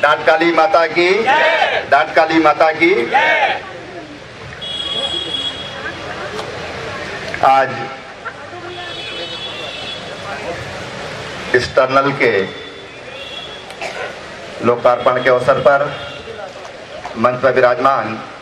Dot काली माता की, dot काली माता की। आज इस टनल के लोकार्पण के अवसर पर मंच पर विराजमान